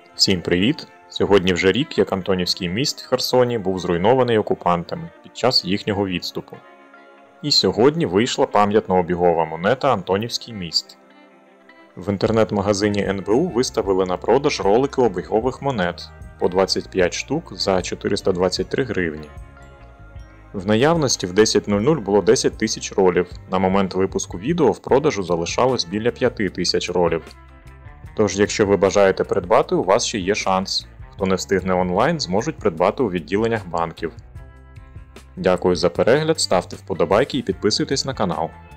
Всім привіт! Сьогодні вже рік, як Антонівський міст в Херсоні був зруйнований окупантами під час їхнього відступу. І сьогодні вийшла пам'ятно-обігова монета Антонівський міст. В інтернет-магазині НБУ виставили на продаж ролики обігових монет по 25 штук за 423 гривні. В наявності в 10:00 було 10 тисяч ролів, на момент випуску відео в продажу залишалось біля 5 тисяч ролів. Тож, якщо ви бажаєте придбати, у вас ще є шанс. Хто не встигне онлайн, зможуть придбати у відділеннях банків. Дякую за перегляд, ставте вподобайки і підписуйтесь на канал.